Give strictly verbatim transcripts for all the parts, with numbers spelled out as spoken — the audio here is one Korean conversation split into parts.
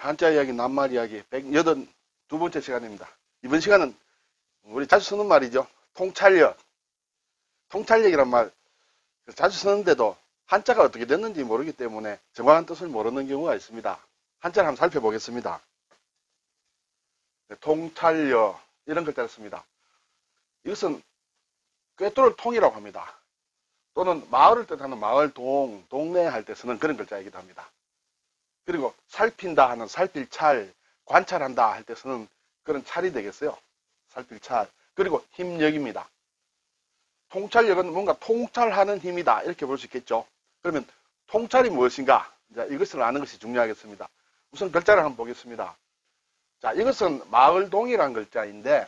한자 이야기, 낱말 이야기 백팔십이 번째 시간입니다. 이번 시간은 우리 자주 쓰는 말이죠. 통찰력. 통찰력이란 말 자주 쓰는데도 한자가 어떻게 됐는지 모르기 때문에 정확한 뜻을 모르는 경우가 있습니다. 한자를 한번 살펴보겠습니다. 네, 통찰력 이런 글자를 씁니다. 이것은 꿰뚫을 통이라고 합니다. 또는 마을을 뜻하는 마을동, 동네 할 때 쓰는 그런 글자이기도 합니다. 그리고 살핀다 하는 살필 찰, 관찰한다 할 때 쓰는 그런 찰이 되겠어요. 살필 찰. 그리고 힘력입니다. 통찰력은 뭔가 통찰하는 힘이다 이렇게 볼 수 있겠죠. 그러면 통찰이 무엇인가? 자, 이것을 아는 것이 중요하겠습니다. 우선 글자를 한번 보겠습니다. 자, 이것은 마을동이라는 글자인데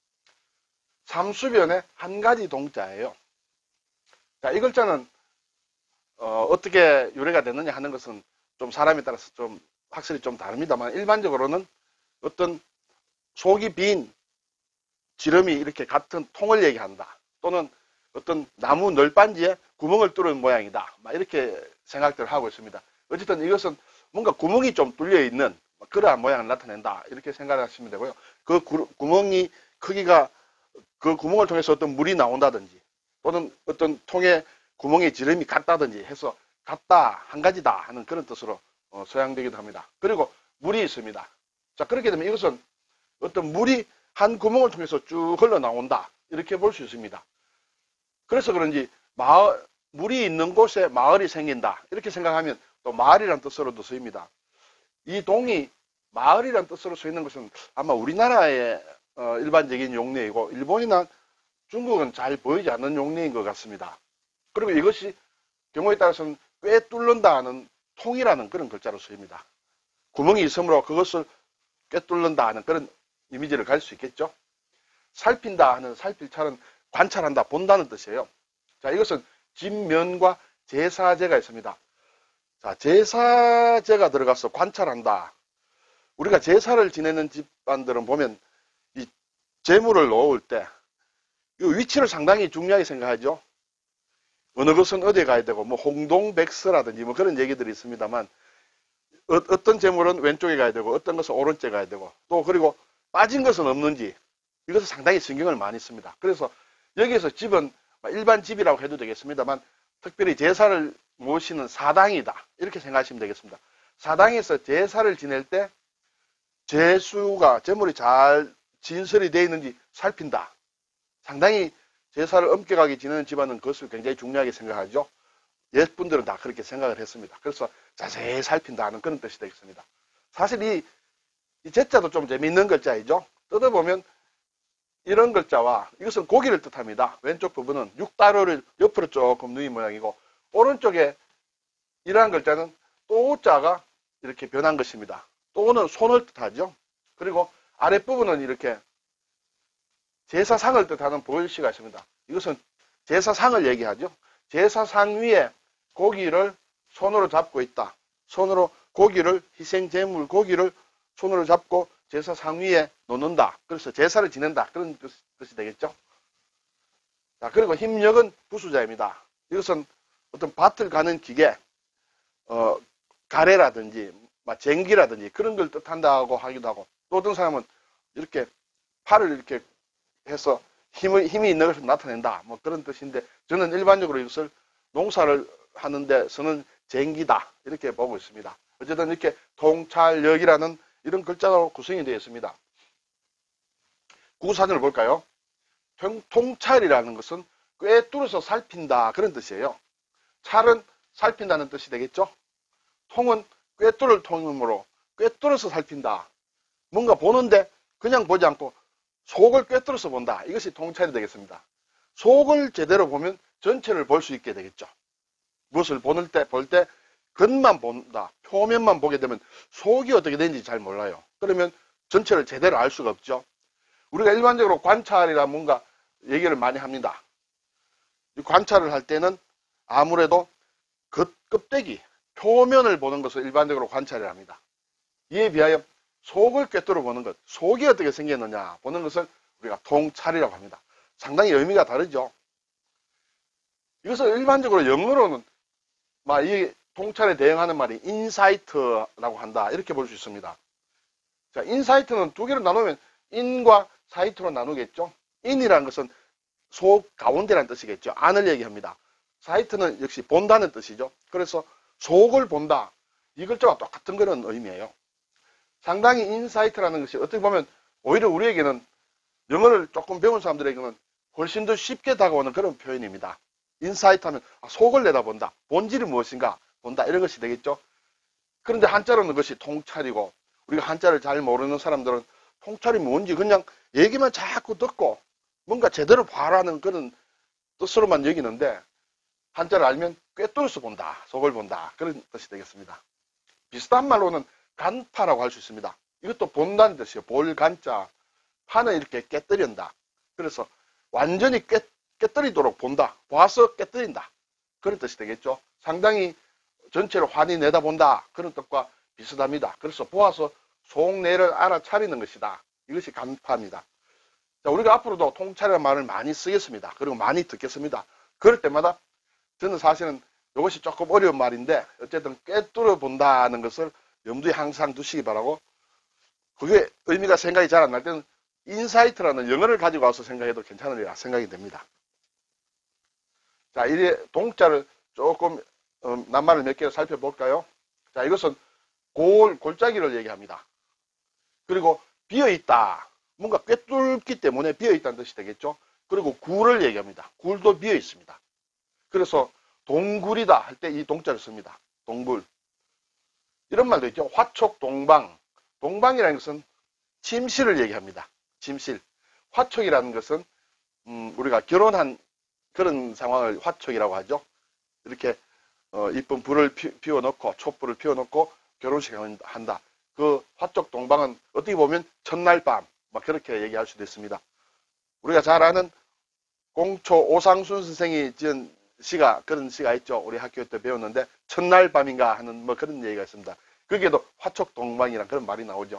삼수변의 한 가지 동자예요. 자, 이 글자는 어, 어떻게 유래가 됐느냐 하는 것은 좀 사람에 따라서 좀 확실히 좀 다릅니다만 일반적으로는 어떤 속이 빈 지름이 이렇게 같은 통을 얘기한다. 또는 어떤 나무 널빤지에 구멍을 뚫은 모양이다. 막 이렇게 생각들을 하고 있습니다. 어쨌든 이것은 뭔가 구멍이 좀 뚫려 있는 그러한 모양을 나타낸다. 이렇게 생각하시면 되고요. 그 구, 구멍이 크기가 그 구멍을 통해서 어떤 물이 나온다든지 또는 어떤 통에 구멍의 지름이 같다든지 해서 같다, 한 가지다 하는 그런 뜻으로 어, 서양되기도 합니다. 그리고 물이 있습니다. 자, 그렇게 되면 이것은 어떤 물이 한 구멍을 통해서 쭉 흘러나온다. 이렇게 볼 수 있습니다. 그래서 그런지 마을, 물이 있는 곳에 마을이 생긴다. 이렇게 생각하면 또 마을이라는 뜻으로도 쓰입니다. 이 동이 마을이라는 뜻으로 쓰이는 것은 아마 우리나라의 어, 일반적인 용례이고 일본이나 중국은 잘 보이지 않는 용례인 것 같습니다. 그리고 이것이 경우에 따라서는 꽤 뚫는다 하는 통이라는 그런 글자로 쓰입니다. 구멍이 있으므로 그것을 꽤 뚫는다 하는 그런 이미지를 가질 수 있겠죠. 살핀다 하는 살필 찰은 관찰한다, 본다는 뜻이에요. 자, 이것은 진면과 제사제가 있습니다. 자, 제사제가 들어가서 관찰한다. 우리가 제사를 지내는 집안들은 보면 이 제물을 놓을 때 이 위치를 상당히 중요하게 생각하죠. 어느 것은 어디에 가야 되고 뭐 홍동백서라든지 뭐 그런 얘기들이 있습니다만 어, 어떤 제물은 왼쪽에 가야 되고 어떤 것은 오른쪽에 가야 되고 또 그리고 빠진 것은 없는지 이것을 상당히 신경을 많이 씁니다. 그래서 여기에서 집은 일반 집이라고 해도 되겠습니다만 특별히 제사를 모시는 사당이다 이렇게 생각하시면 되겠습니다. 사당에서 제사를 지낼 때 제수가 제물이 잘 진설이 되어 있는지 살핀다. 상당히 제사를 엄격하게 지내는 집안은 그것을 굉장히 중요하게 생각하죠. 옛분들은 다 그렇게 생각을 했습니다. 그래서 자세히 살핀다는 그런 뜻이 되겠습니다. 사실 이, 이 제자도 좀 재미있는 글자이죠. 뜯어보면 이런 글자와 이것은 고기를 뜻합니다. 왼쪽 부분은 육다로를 옆으로 조금 누인 모양이고 오른쪽에 이러한 글자는 또자가 이렇게 변한 것입니다. 또는 손을 뜻하죠. 그리고 아랫부분은 이렇게 제사상을 뜻하는 보일시가 있습니다. 이것은 제사상을 얘기하죠. 제사상 위에 고기를 손으로 잡고 있다. 손으로 고기를 희생제물 고기를 손으로 잡고 제사상 위에 놓는다. 그래서 제사를 지낸다. 그런 뜻, 뜻이 되겠죠. 자, 그리고 힘력은 부수자입니다. 이것은 어떤 밭을 가는 기계, 어, 가래라든지 쟁기라든지 그런 걸 뜻한다고 하기도 하고 또 어떤 사람은 이렇게 팔을 이렇게 해서 힘이, 힘이 있는 것을 나타낸다. 뭐 그런 뜻인데 저는 일반적으로 이것을 농사를 하는데 쓰는 쟁기다. 이렇게 보고 있습니다. 어쨌든 이렇게 통찰력이라는 이런 글자로 구성이 되어 있습니다. 구구사전을 볼까요? 통, 통찰이라는 것은 꿰뚫어서 살핀다. 그런 뜻이에요. 찰은 살핀다는 뜻이 되겠죠? 통은 꿰뚫을 통이므로 꿰뚫어서 살핀다. 뭔가 보는데 그냥 보지 않고 속을 꿰뚫어서 본다. 이것이 통찰이 되겠습니다. 속을 제대로 보면 전체를 볼 수 있게 되겠죠. 무엇을 보는 때, 볼 때 겉만 본다. 표면만 보게 되면 속이 어떻게 되는지 잘 몰라요. 그러면 전체를 제대로 알 수가 없죠. 우리가 일반적으로 관찰이라 뭔가 얘기를 많이 합니다. 이 관찰을 할 때는 아무래도 겉, 껍데기, 표면을 보는 것을 일반적으로 관찰을 합니다. 이에 비하여 속을 꿰뚫어 보는 것, 속이 어떻게 생겼느냐 보는 것을 우리가 통찰이라고 합니다. 상당히 의미가 다르죠. 이것을 일반적으로 영어로는 막 이 통찰에 대응하는 말이 인사이트라고 한다. 이렇게 볼 수 있습니다. 자, 인사이트는 두 개로 나누면 인과 사이트로 나누겠죠. 인이라는 것은 속 가운데라는 뜻이겠죠. 안을 얘기합니다. 사이트는 역시 본다는 뜻이죠. 그래서 속을 본다. 이 글자와 똑같은 그런 의미예요. 상당히 인사이트라는 것이 어떻게 보면 오히려 우리에게는 영어를 조금 배운 사람들에게는 훨씬 더 쉽게 다가오는 그런 표현입니다. 인사이트 하면 아, 속을 내다본다. 본질이 무엇인가 본다. 이런 것이 되겠죠. 그런데 한자로는 그것이 통찰이고 우리가 한자를 잘 모르는 사람들은 통찰이 뭔지 그냥 얘기만 자꾸 듣고 뭔가 제대로 봐라는 그런 뜻으로만 여기는데 한자를 알면 꿰뚫어서 본다. 속을 본다. 그런 뜻이 되겠습니다. 비슷한 말로는 간파라고 할 수 있습니다. 이것도 본다는 뜻이에요. 볼 간자. 파는 이렇게 깨뜨린다. 그래서 완전히 깨, 깨뜨리도록 본다. 봐서 깨뜨린다. 그런 뜻이 되겠죠. 상당히 전체를 환히 내다본다. 그런 뜻과 비슷합니다. 그래서 보아서 속내를 알아차리는 것이다. 이것이 간파입니다. 자, 우리가 앞으로도 통찰이라는 말을 많이 쓰겠습니다. 그리고 많이 듣겠습니다. 그럴 때마다 저는 사실은 이것이 조금 어려운 말인데 어쨌든 꿰뚫어 본다는 것을 염두에 항상 두시기 바라고 그게 의미가 생각이 잘 안 날 때는 인사이트라는 영어를 가지고 와서 생각해도 괜찮으리라 생각이 됩니다. 자, 이제 동자를 조금 음, 낱말을 몇 개를 살펴볼까요? 자, 이것은 골, 골짜기를 얘기합니다. 그리고 비어있다. 뭔가 꿰뚫기 때문에 비어있다는 뜻이 되겠죠. 그리고 굴을 얘기합니다. 굴도 비어있습니다. 그래서 동굴이다 할 때 이 동자를 씁니다. 동굴. 이런 말도 있죠. 화촉 동방. 동방이라는 것은 침실을 얘기합니다. 침실. 화촉이라는 것은 음, 우리가 결혼한 그런 상황을 화촉이라고 하죠. 이렇게 어, 이쁜 불을 피, 피워놓고 촛불을 피워놓고 결혼식을 한다. 그 화촉 동방은 어떻게 보면 첫날 밤 막 그렇게 얘기할 수도 있습니다. 우리가 잘 아는 공초 오상순 선생이 지은 시가 그런 시가 있죠. 우리 학교 때 배웠는데 첫날 밤인가 하는 뭐 그런 얘기가 있습니다. 거기에도 화촉 동방이란 그런 말이 나오죠.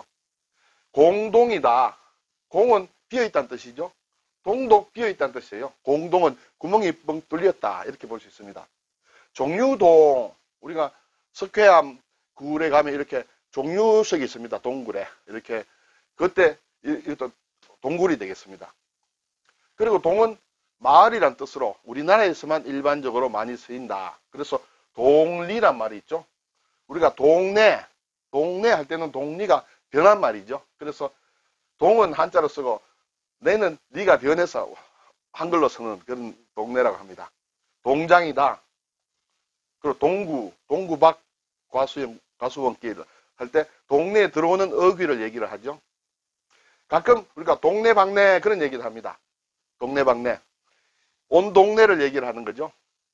공동이다. 공은 비어있다는 뜻이죠. 동도 비어있다는 뜻이에요. 공동은 구멍이 뻥 뚫렸다. 이렇게 볼 수 있습니다. 종류동, 우리가 석회암 굴에 가면 이렇게 종류석이 있습니다. 동굴에. 이렇게. 그때 이것도 동굴이 되겠습니다. 그리고 동은 마을이란 뜻으로 우리나라에서만 일반적으로 많이 쓰인다. 그래서 동리란 말이 있죠. 우리가 동네, 동네 할 때는 동리가 변한 말이죠. 그래서 동은 한자로 쓰고 내는 리가 변해서 한글로 쓰는 그런 동네라고 합니다. 동장이다. 그리고 동구, 동구 밖 과수원, 과수원길 할 때 동네에 들어오는 어귀를 얘기를 하죠. 가끔 우리가 동네방네 그런 얘기를 합니다. 동네방네. 온 동네를 얘기를 하는 거죠.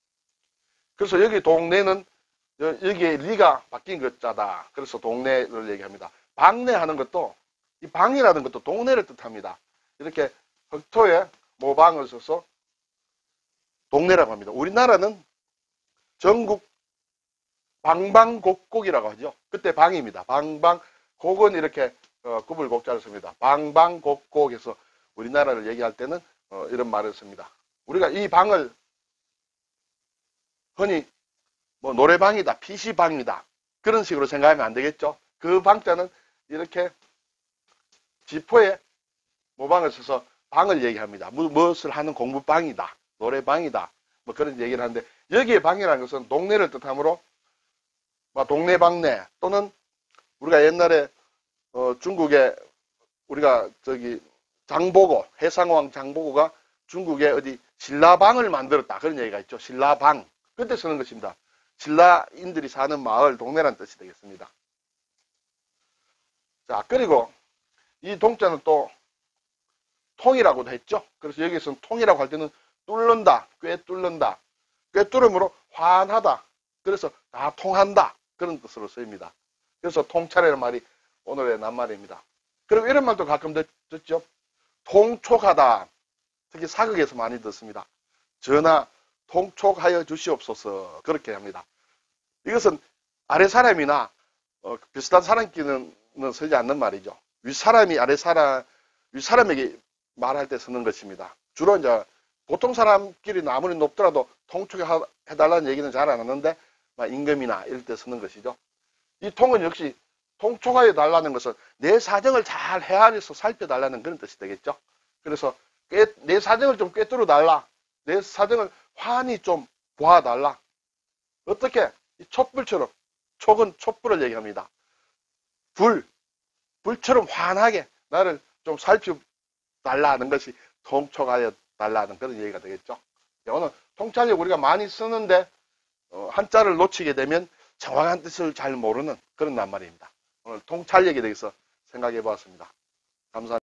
그래서 여기 동네는 여기에 리가 바뀐 것자다. 그래서 동네를 얘기합니다. 방네하는 것도 이 방이라는 것도 동네를 뜻합니다. 이렇게 흑토에 모방을 써서 동네라고 합니다. 우리나라는 전국 방방곡곡이라고 하죠. 그때 방입니다. 방방곡은 이렇게 어, 구불곡자를 씁니다. 방방곡곡에서 우리나라를 얘기할 때는 어, 이런 말을 씁니다. 우리가 이 방을 흔히 뭐 노래방이다, 피시방이다 그런 식으로 생각하면 안 되겠죠. 그 방자는 이렇게 지포에 모방을 써서 방을 얘기합니다. 무엇을 하는 공부방이다, 노래방이다 뭐 그런 얘기를 하는데 여기에 방이라는 것은 동네를 뜻하므로 뭐 동네방네 또는 우리가 옛날에 어, 중국에 우리가 저기 장보고 해상왕 장보고가 중국에 어디 신라방을 만들었다 그런 얘기가 있죠. 신라방 그때 쓰는 것입니다. 신라인들이 사는 마을 동네란 뜻이 되겠습니다. 자, 그리고 이 동자는 또 통이라고도 했죠. 그래서 여기서는 통이라고 할 때는 뚫는다, 꿰뚫는다, 꿰뚫음으로 환하다. 그래서 다 통한다 그런 뜻으로 쓰입니다. 그래서 통찰이라는 말이 오늘의 낱말입니다. 그리고 이런 말도 가끔 듣죠. 통촉하다. 특히 사극에서 많이 듣습니다. 전하 통촉하여 주시옵소서 그렇게 합니다. 이것은 아래 사람이나 어, 비슷한 사람끼리는 쓰지 않는 말이죠. 윗사람이 아래 사람, 윗사람에게 말할 때 쓰는 것입니다. 주로 이제 보통 사람끼리는 아무리 높더라도 통촉해달라는 얘기는 잘 안 하는데 임금이나 이럴 때 쓰는 것이죠. 이 통은 역시 통촉하여 달라는 것은 내 사정을 잘 헤아려서 살펴달라는 그런 뜻이 되겠죠. 그래서 꽤, 내 사정을 좀 꿰뚫어 달라. 내 사정을 환히 좀 보아달라. 어떻게? 이 촛불처럼, 촉은 촛불을 얘기합니다. 불, 불처럼 환하게 나를 좀 살펴달라 하는 것이 통촉하여 달라 하는 그런 얘기가 되겠죠. 오늘 통찰력 우리가 많이 쓰는데 어, 한자를 놓치게 되면 정확한 뜻을 잘 모르는 그런 낱말입니다. 오늘 통찰력에 대해서 생각해 보았습니다. 감사합니다.